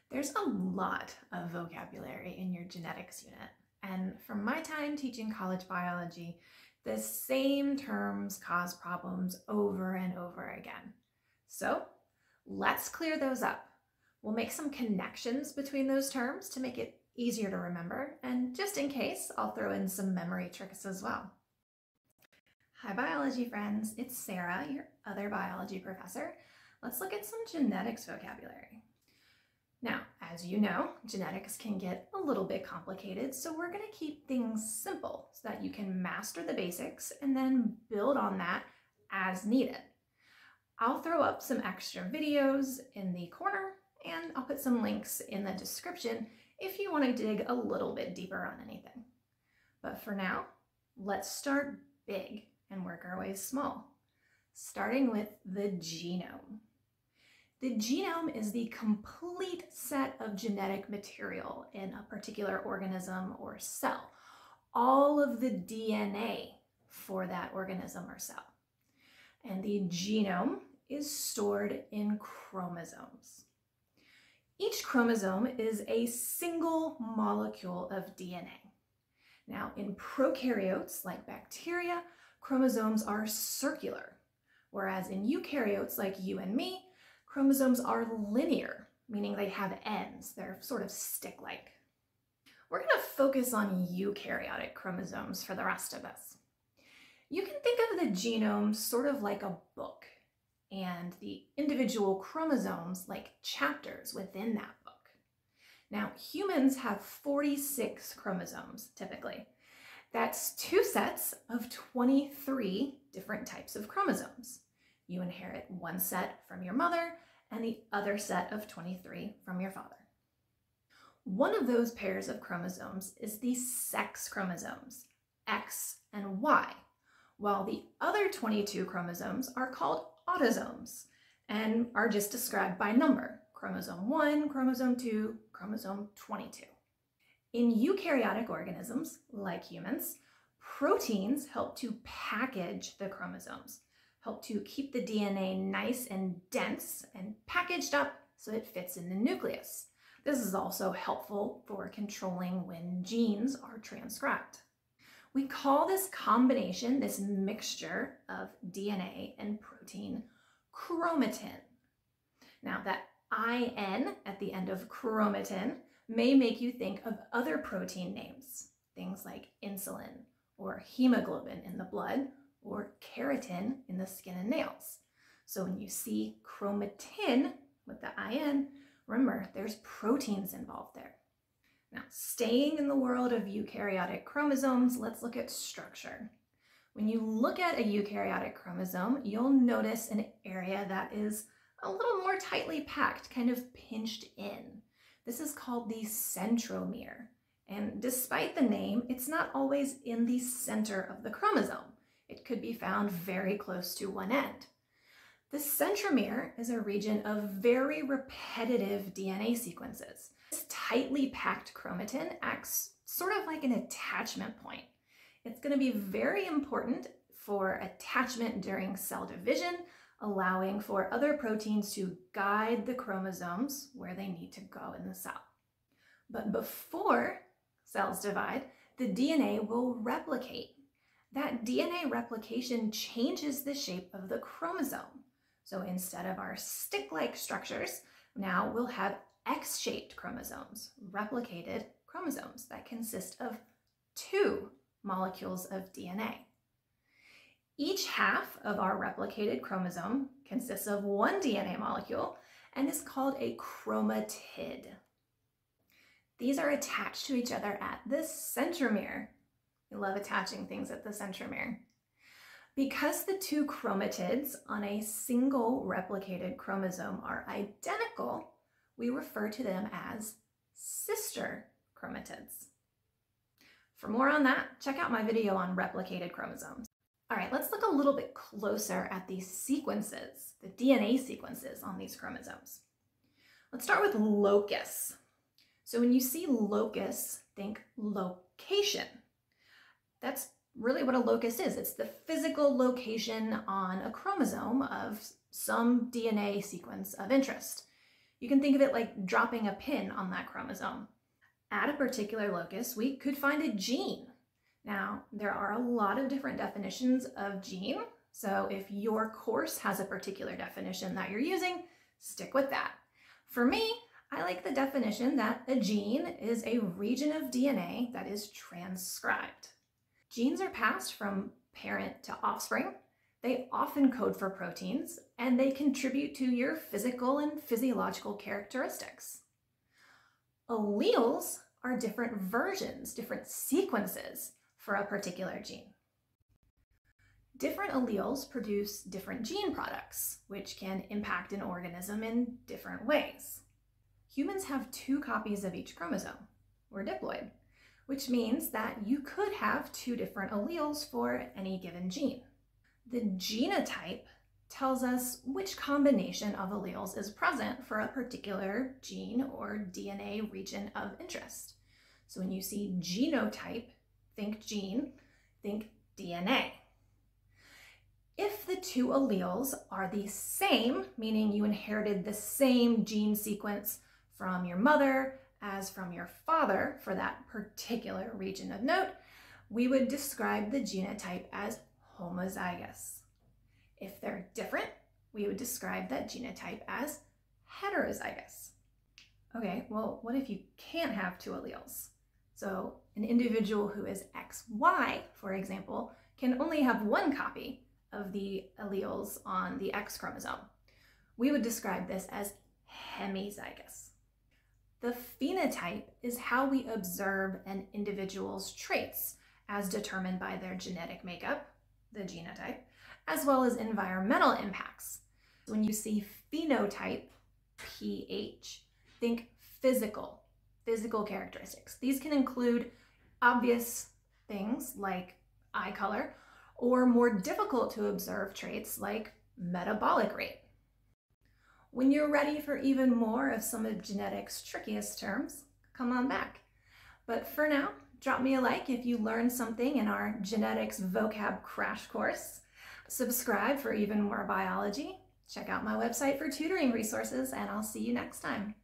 There's a lot of vocabulary in your genetics unit, and from my time teaching college biology, the same terms cause problems over and over again. So let's clear those up. We'll make some connections between those terms to make it easier to remember, and just in case, I'll throw in some memory tricks as well. Hi biology friends, it's Sarah, your other biology professor. Let's look at some genetics vocabulary. Now, as you know, genetics can get a little bit complicated, so we're going to keep things simple so that you can master the basics and then build on that as needed. I'll throw up some extra videos in the corner and I'll put some links in the description if you want to dig a little bit deeper on anything. But for now, let's start big and work our way small, starting with the genome. The genome is the complete set of genetic material in a particular organism or cell, all of the DNA for that organism or cell. And the genome is stored in chromosomes. Each chromosome is a single molecule of DNA. Now, in prokaryotes like bacteria, chromosomes are circular, whereas in eukaryotes like you and me, chromosomes are linear, meaning they have ends. They're sort of stick-like. We're going to focus on eukaryotic chromosomes for the rest of this. You can think of the genome sort of like a book, and the individual chromosomes like chapters within that book. Now, humans have 46 chromosomes, typically. That's two sets of 23 different types of chromosomes. You inherit one set from your mother and the other set of 23 from your father. One of those pairs of chromosomes is the sex chromosomes, X and Y, while the other 22 chromosomes are called autosomes and are just described by number, chromosome 1, chromosome 2, chromosome 22. In eukaryotic organisms, like humans, proteins help to package the chromosomes, help to keep the DNA nice and dense and packaged up so it fits in the nucleus. This is also helpful for controlling when genes are transcribed. We call this combination, this mixture of DNA and protein, chromatin. Now that IN at the end of chromatin may make you think of other protein names, things like insulin or hemoglobin in the blood, or keratin in the skin and nails. So when you see chromatin with the IN, remember there's proteins involved there. Now, staying in the world of eukaryotic chromosomes, let's look at structure. When you look at a eukaryotic chromosome, you'll notice an area that is a little more tightly packed, kind of pinched in. This is called the centromere. And despite the name, it's not always in the center of the chromosome. It could be found very close to one end. The centromere is a region of very repetitive DNA sequences. This tightly packed chromatin acts sort of like an attachment point. It's going to be very important for attachment during cell division, allowing for other proteins to guide the chromosomes where they need to go in the cell. But before cells divide, the DNA will replicate. That DNA replication changes the shape of the chromosome. So instead of our stick-like structures, now we'll have X-shaped chromosomes, replicated chromosomes that consist of 2 molecules of DNA. Each half of our replicated chromosome consists of 1 DNA molecule and is called a chromatid. These are attached to each other at the centromere. We love attaching things at the centromere. Because the 2 chromatids on a single replicated chromosome are identical, we refer to them as sister chromatids. For more on that, check out my video on replicated chromosomes. All right, let's look a little bit closer at these sequences, the DNA sequences on these chromosomes. Let's start with locus. So when you see locus, think location. That's really what a locus is. It's the physical location on a chromosome of some DNA sequence of interest. You can think of it like dropping a pin on that chromosome. At a particular locus, we could find a gene. Now, there are a lot of different definitions of gene, so if your course has a particular definition that you're using, stick with that. For me, I like the definition that a gene is a region of DNA that is transcribed. Genes are passed from parent to offspring. They often code for proteins, and they contribute to your physical and physiological characteristics. Alleles are different versions, different sequences for a particular gene. Different alleles produce different gene products, which can impact an organism in different ways. Humans have 2 copies of each chromosome. We're diploid, which means that you could have 2 different alleles for any given gene. The genotype tells us which combination of alleles is present for a particular gene or DNA region of interest. So when you see genotype, think gene, think DNA. If the 2 alleles are the same, meaning you inherited the same gene sequence from your mother as from your father for that particular region of note, we would describe the genotype as homozygous. If they're different, we would describe that genotype as heterozygous. Okay, well, what if you can't have 2 alleles? So an individual who is XY, for example, can only have 1 copy of the alleles on the X chromosome. We would describe this as hemizygous. The phenotype is how we observe an individual's traits as determined by their genetic makeup, the genotype, as well as environmental impacts. When you see phenotype, PH, think physical characteristics. These can include obvious things like eye color, or more difficult to observe traits like metabolic rate. When you're ready for even more of some of genetics' trickiest terms, come on back. But for now, drop me a like if you learned something in our genetics vocab crash course. Subscribe for even more biology. Check out my website for tutoring resources, and I'll see you next time.